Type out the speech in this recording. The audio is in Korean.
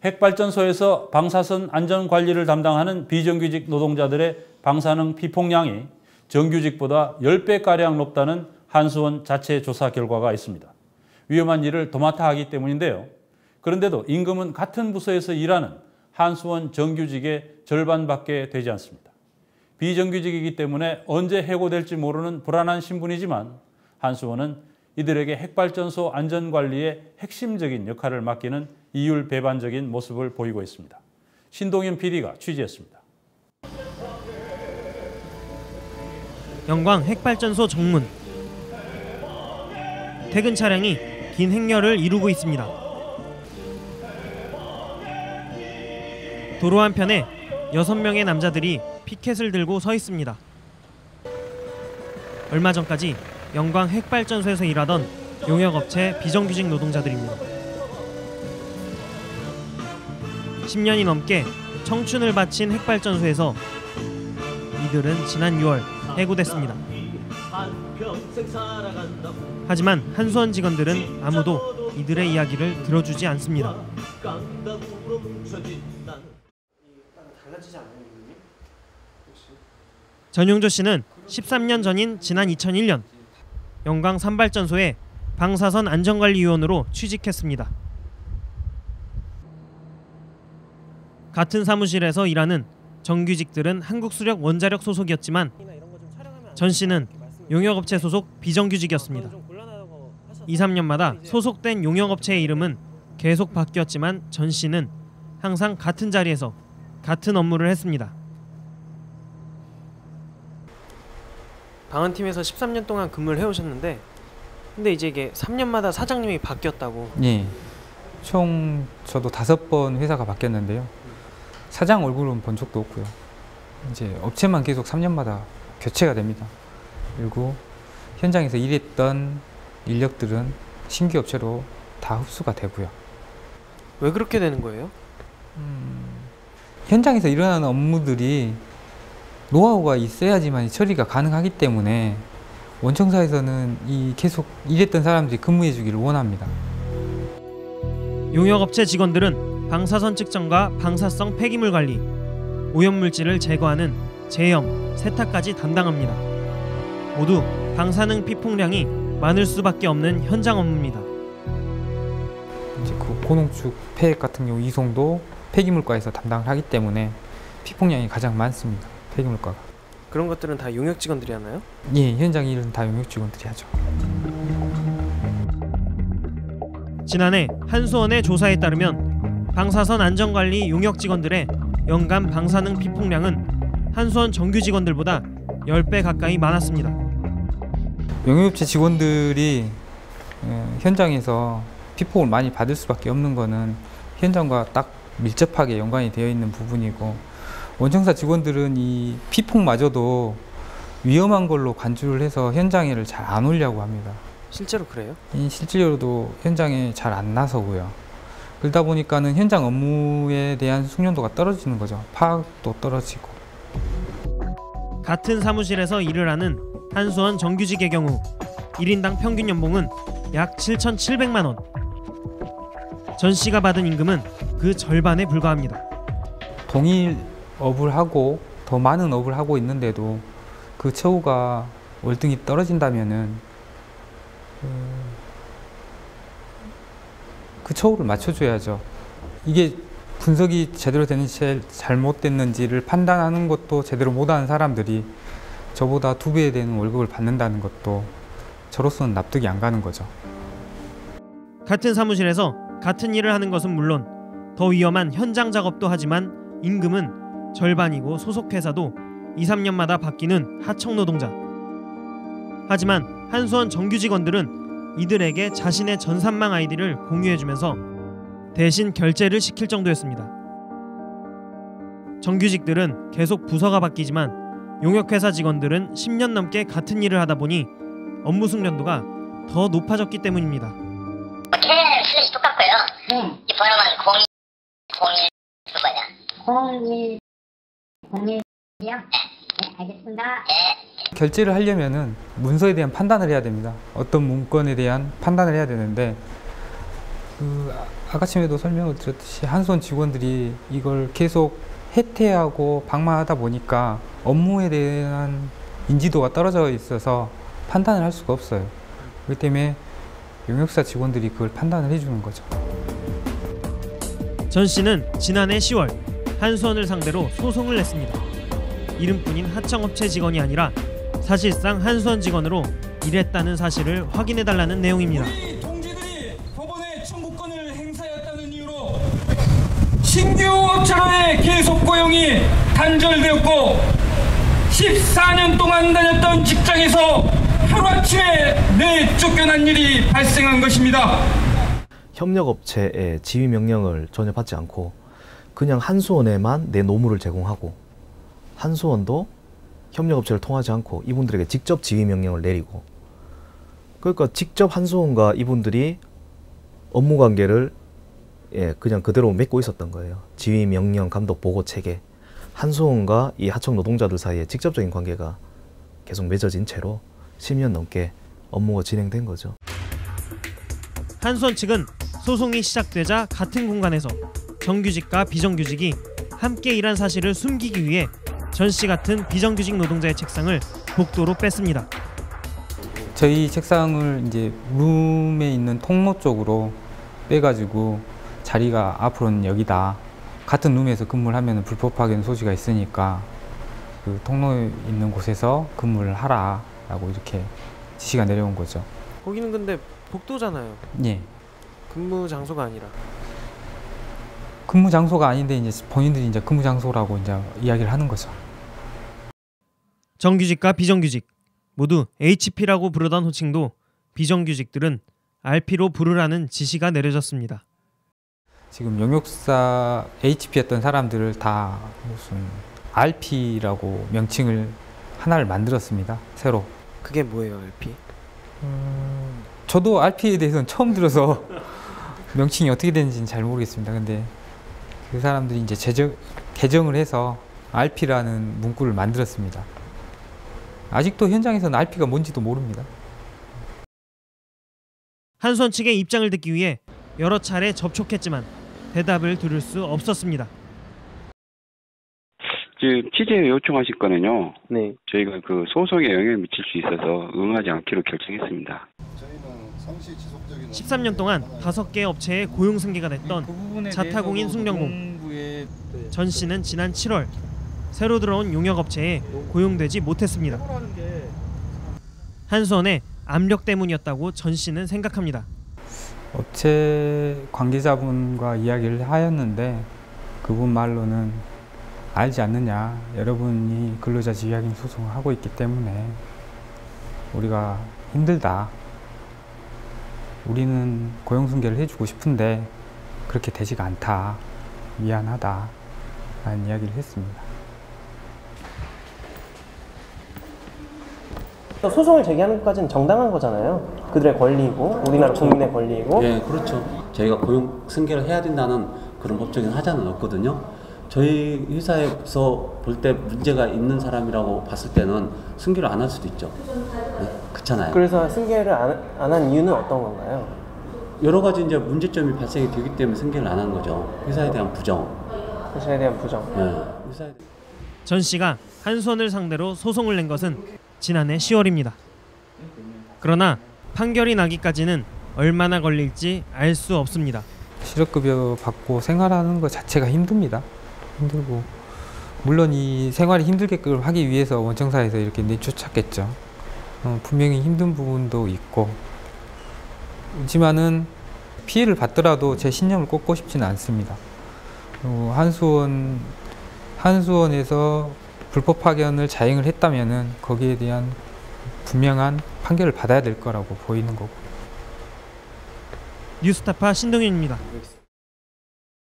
핵발전소에서 방사선 안전관리를 담당하는 비정규직 노동자들의 방사능 피폭량이 정규직보다 10배가량 높다는 한수원 자체 조사 결과가 있습니다. 위험한 일을 도맡아 하기 때문인데요. 그런데도 임금은 같은 부서에서 일하는 한수원 정규직의 절반밖에 되지 않습니다. 비정규직이기 때문에 언제 해고될지 모르는 불안한 신분이지만 한수원은 이들에게 핵발전소 안전관리에 핵심적인 역할을 맡기는 이율배반적인 모습을 보이고 있습니다. 신동현 PD가 취재했습니다. 영광 핵발전소 정문. 퇴근 차량이 긴 행렬을 이루고 있습니다. 도로 한편에 6명의 남자들이 피켓을 들고 서 있습니다. 얼마 전까지 영광 핵발전소에서 일하던 용역업체 비정규직 노동자들입니다. 10년이 넘게 청춘을 바친 핵발전소에서 이들은 지난 6월 해고됐습니다. 하지만 한수원 직원들은 아무도 이들의 이야기를 들어주지 않습니다. 전용조 씨는 13년 전인 지난 2001년 영광 산발전소에 방사선 안전관리위원으로 취직했습니다. 같은 사무실에서 일하는 정규직들은 한국수력 원자력 소속이었지만 전 씨는 용역업체 소속 비정규직이었습니다. 2, 3년마다 소속된 용역업체의 이름은 계속 바뀌었지만 전 씨는 항상 같은 자리에서 같은 업무를 했습니다. 방한팀에서 13년 동안 근무를 해오셨는데 근데 이제 이게 3년마다 사장님이 바뀌었다고. 예. 총 저도 5번 회사가 바뀌었는데요. 사장 얼굴은 본 적도 없고요. 이제 업체만 계속 3년마다 교체가 됩니다. 그리고 현장에서 일했던 인력들은 신규 업체로 다 흡수가 되고요. 왜 그렇게 되는 거예요? 현장에서 일어나는 업무들이 노하우가 있어야지만 처리가 가능하기 때문에 원청사에서는 계속 일했던 사람들이 근무해 주기를 원합니다. 용역업체 직원들은 방사선 측정과 방사성 폐기물 관리, 오염물질을 제거하는 제염, 세탁까지 담당합니다. 모두 방사능 피폭량이 많을 수밖에 없는 현장 업무입니다. 이제 그 고농축 폐액 같은 경우 이송도 폐기물과에서 담당을 하기 때문에 피폭량이 가장 많습니다. 폐기물과가. 그런 것들은 다 용역 직원들이 하나요? 예, 현장 일은 다 용역 직원들이 하죠. 지난해 한수원의 조사에 따르면 방사선 안전관리 용역 직원들의 연간 방사능 피폭량은 한수원 정규 직원들보다 10배 가까이 많았습니다. 용역업체 직원들이 현장에서 피폭을 많이 받을 수밖에 없는 것은 현장과 딱 밀접하게 연관이 되어 있는 부분이고, 원청사 직원들은 이 피폭마저도 위험한 걸로 간주를 해서 현장에를 잘 안 오려고 합니다. 실제로 그래요? 실제로도 현장에 잘 안 나서고요. 그러다 보니까는 현장 업무에 대한 숙련도가 떨어지는 거죠. 파악도 떨어지고. 같은 사무실에서 일을 하는 한수원 정규직의 경우 1인당 평균 연봉은 약 7,700만 원. 전 씨가 받은 임금은 그 절반에 불과합니다. 동일 업을 하고 더 많은 업을 하고 있는데도 그 처우가 월등히 떨어진다면은 그 처우를 맞춰줘야죠. 이게 분석이 제대로 되는지 잘못됐는지를 판단하는 것도 제대로 못하는 사람들이 저보다 2배 되는 월급을 받는다는 것도 저로서는 납득이 안 가는 거죠. 같은 사무실에서 같은 일을 하는 것은 물론 더 위험한 현장 작업도 하지만 임금은 절반이고 소속 회사도 2, 3년마다 바뀌는 하청 노동자. 하지만 한수원 정규 직원들은 이들에게 자신의 전산망 아이디를 공유해주면서 대신 결제를 시킬 정도였습니다. 정규직들은 계속 부서가 바뀌지만 용역회사 직원들은 10년 넘게 같은 일을 하다 보니 업무 숙련도가 더 높아졌기 때문입니다. 계좌는 슬래시 똑같고요. 이 번호만 01 그거냐? 01이요? 네, 알겠습니다. 네. 결제를 하려면은 문서에 대한 판단을 해야 됩니다. 어떤 문건에 대한 판단을 해야 되는데 아까 전에도 설명을 드렸듯이 한수원 직원들이 이걸 계속 해태하고 방만하다 보니까 업무에 대한 인지도가 떨어져 있어서 판단을 할 수가 없어요. 그렇기 때문에 용역사 직원들이 그걸 판단을 해주는 거죠. 전 씨는 지난해 10월 한수원을 상대로 소송을 냈습니다. 이름뿐인 하청업체 직원이 아니라 사실상 한수원 직원으로 일했다는 사실을 확인해달라는 내용입니다. 우리 동지들이 법원에 청구권을 행사했다는 이유로 신규 업체로의 계속 고용이 단절되었고 14년 동안 다녔던 직장에서 하루아침에 내쫓겨난 일이 발생한 것입니다. 협력업체의 지휘 명령을 전혀 받지 않고 그냥 한수원에만 내 노무를 제공하고 한수원도 협력업체를 통하지 않고 이분들에게 직접 지휘 명령을 내리고, 그러니까 직접 한수원과 이분들이 업무 관계를 그냥 그대로 맺고 있었던 거예요. 지휘 명령 감독 보고 체계, 한수원과 이 하청 노동자들 사이에 직접적인 관계가 계속 맺어진 채로 10년 넘게 업무가 진행된 거죠. 한수원 측은 소송이 시작되자 같은 공간에서 정규직과 비정규직이 함께 일한 사실을 숨기기 위해 전 씨 같은 비정규직 노동자의 책상을 복도로 뺐습니다. 저희 책상을 이제 룸에 있는 통로 쪽으로 빼가지고 자리가 앞으로는 여기다. 같은 룸에서 근무를 하면 불법 파견 소지가 있으니까 그 통로에 있는 곳에서 근무를 하라라고 이렇게 지시가 내려온 거죠. 거기는 근데 복도잖아요. 예. 근무 장소가 아니라. 근무 장소가 아닌데 이제 본인들이 이제 근무 장소라고 이제 이야기를 하는 거죠. 정규직과 비정규직 모두 HP라고 부르던 호칭도 비정규직들은 RP로 부르라는 지시가 내려졌습니다. 지금 용역사 HP였던 사람들을 다 무슨 RP라고 명칭을 하나를 만들었습니다. 새로. 그게 뭐예요, RP? 저도 RP에 대해서는 처음 들어서 명칭이 어떻게 되는지는 잘 모르겠습니다. 근데 그 사람들이 이제 개정을 해서 RP라는 문구를 만들었습니다. 아직도 현장에서는 RP가 뭔지도 모릅니다. 한수원 측의 입장을 듣기 위해 여러 차례 접촉했지만 대답을 들을 수 없었습니다. 지금 취재 요청하실 거는요. 네. 저희가 그 소송에 영향을 미칠 수 있어서 응하지 않기로 결정했습니다. 13년 동안 5개 업체의 고용 승계가 됐던 자타공인 숭령공. 전 씨는 지난 7월 새로 들어온 용역업체에 고용되지 못했습니다. 한수원의 압력 때문이었다고 전 씨는 생각합니다. 업체 관계자분과 이야기를 하였는데 그분 말로는 알지 않느냐, 여러분이 근로자 지휘학인 소송을 하고 있기 때문에 우리가 힘들다, 우리는 고용승계를 해주고 싶은데 그렇게 되지가 않다, 미안하다 라는 이야기를 했습니다. 소송을 제기하는 것까지는 정당한 거잖아요. 그들의 권리이고 우리나라 국민의 권리이고. 네, 그렇죠. 저희가 고용 승계를 해야 된다는 그런 법적인 하자는 없거든요. 저희 회사에서 볼 때 문제가 있는 사람이라고 봤을 때는 승계를 안 할 수도 있죠. 네, 그렇잖아요. 그래서 승계를 안 한 이유는 어떤 건가요? 여러 가지 이제 문제점이 발생이 되기 때문에 승계를 안 하는 거죠. 회사에 대한 부정. 회사에 대한 부정. 네, 전 씨가 한수원을 상대로 소송을 낸 것은 지난해 10월입니다. 그러나 판결이 나기까지는 얼마나 걸릴지 알 수 없습니다. 실업급여 받고 생활하는 것 자체가 힘듭니다. 힘들고 물론 이 생활이 힘들게끔 하기 위해서 원청사에서 이렇게 내쫓았겠죠. 분명히 힘든 부분도 있고, 하지만은 피해를 받더라도 제 신념을 꺾고 싶지는 않습니다. 한수원에서 불법 파견을 자행을 했다면은 거기에 대한 분명한 판결을 받아야 될 거라고 보이는 거고. 뉴스타파 신동윤입니다.